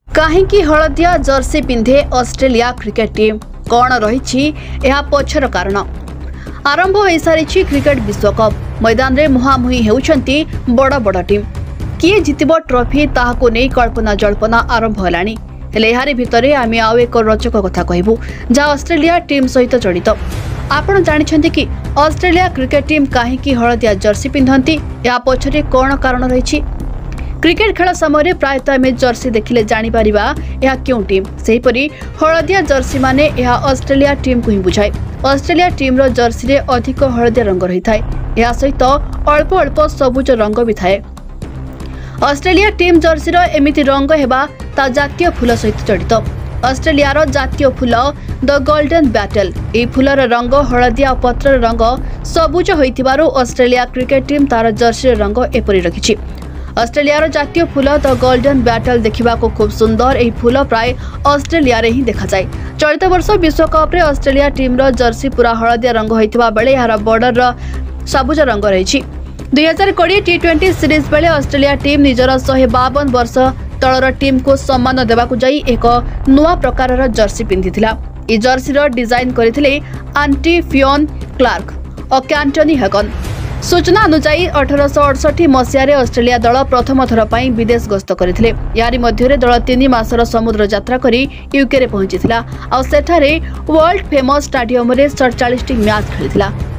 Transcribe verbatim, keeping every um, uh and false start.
काहेकि हलदिया जर्सी पिंधे ऑस्ट्रेलिया क्रिकेट टीम कौन रही यह पछर कारण। आरंभ हो सारी क्रिकेट विश्वकप मैदान रे मुहांमुही होउछंती बड़ बड़ टीम। किए जितब ट्रॉफी ताहाको नै कल्पना जल्पना आरंभ हेलानी। हेले यारी भितरे आमे आउ एक रोचक कथा कहबू जहाँ ऑस्ट्रेलिया टीम सहित जड़ित। आपण जानिछंती कि ऑस्ट्रेलिया क्रिकेट टीम काहेकि हलदिया जर्सी पिंधंती या पछरे कौन कारण रही। क्रिकेट खेल समय प्रायतः आम जर्सी देखिले जानी परिबा यह क्यों टीम। सेहीपरि हलदिया जर्सी माने यह ऑस्ट्रेलिया टीम को ही बुझाए। ऑस्ट्रेलिया टीम रो जर्सी रे अधिक हलदिया रंग रही थाए। यह सहित अल्प अल्प सबुज रंग भी थाए। ऑस्ट्रेलिया टीम जर्सी रो एमिति रंग हेबा ता जातीय फूल सहित जड़ित। ऑस्ट्रेलिया रो जातीय फूल द गोल्डन बैटल। ए फूलर रंग हलदिया पत्र रंग सबुज होइतिबारु ऑस्ट्रेलिया क्रिकेट टीम तार जर्सी रंग एपरि रखिछि। ऑस्ट्रेलिया जातीय फूल द गोल्डन बैटल देखा खूब सुंदर। यह फूल प्राय ऑस्ट्रेलिया रे ही देखा जाए। चलित वर्ष विश्वकप रे ऑस्ट्रेलिया टीम रो जर्सी पूरा हलदिया रंग होइतिबा बेले यार बॉर्डर सबुज रंग रही। दुई हजार कोड़े टी ट्वेंटी सीरीज बेले ऑस्ट्रेलिया टीम निजर शहे बावन वर्ष तलर टीम को सम्मान देवाकू जाई एक नुआ प्रकार जर्सी पिंधिथिला। ई जर्सी रो डिजाइन करथिले आंटी फियोन क्लार्क और कैंटनी हैगन। सूचना अनुसार अठारह अड़सठ मसीह ऑस्ट्रेलिया दल प्रथम थर पर विदेश गस्त करथिले। यारी मध्य दल तीन मासर समुद्र यात्रा करी यूके रे पहुंचीथिला और सेठारे वर्ल्ड फेमस स्टेडियम रे सड़चालीस टी मैच खेलिथिला।